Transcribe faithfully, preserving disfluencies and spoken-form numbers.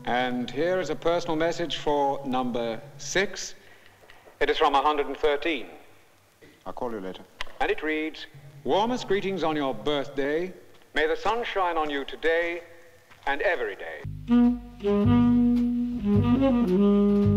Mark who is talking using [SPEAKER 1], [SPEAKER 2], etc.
[SPEAKER 1] And here is a personal message for number six.
[SPEAKER 2] It is from one hundred thirteen.
[SPEAKER 1] I'll call you later.
[SPEAKER 2] And it reads,
[SPEAKER 1] Warmest greetings on your birthday.
[SPEAKER 2] may the sun shine on you today and every day.